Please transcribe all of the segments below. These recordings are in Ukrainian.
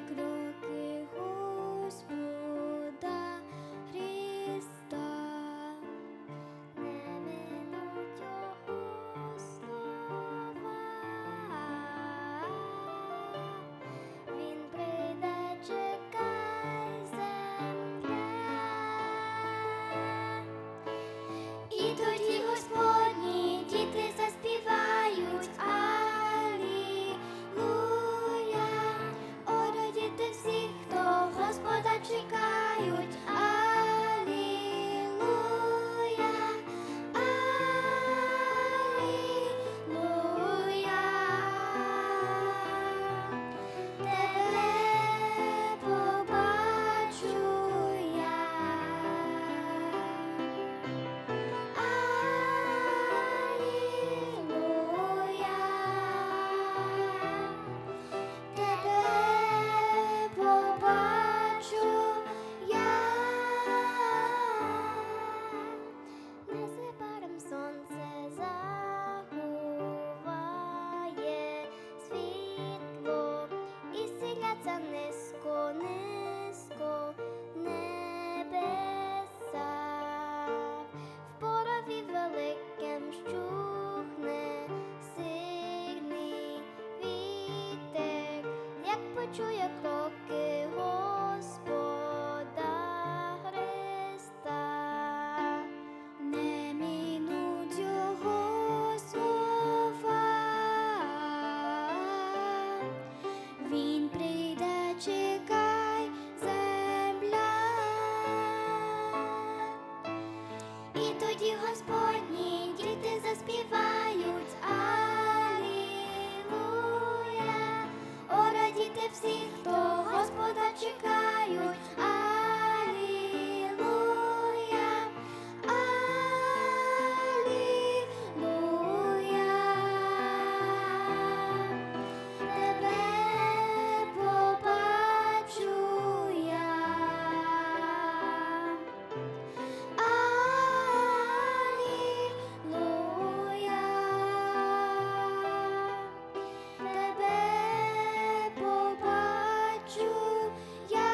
кроки Господа Христа, не минуть Його слова. Він прийде, чекай, земля. І тоді Господні діти заспівають Алілуя. О, радійте всі, хто Господа чекають. Алілуя, Алілуя. Тебе побачу я. Алілуя. Тебе побачу я. Незабаром сонце заховає світло, і силяться низько, низько небеса. В порові великим щухне сильний вітер, як почує кроки Господа Христа. Не минуть Його слова. Він прийде, чекай, земля. І тоді Господні діти заспівають Алілуя. О, радійте всі, хто Господа чекають. Алілуя, Алілуя. Тебе побачу я. Алілуя. Тебе побачу я.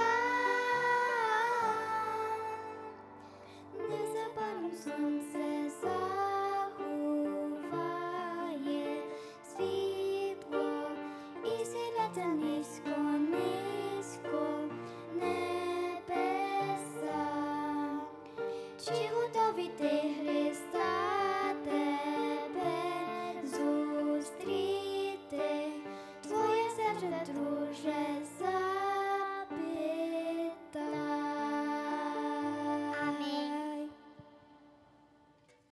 Незабаром сонце заховає світло, і силяться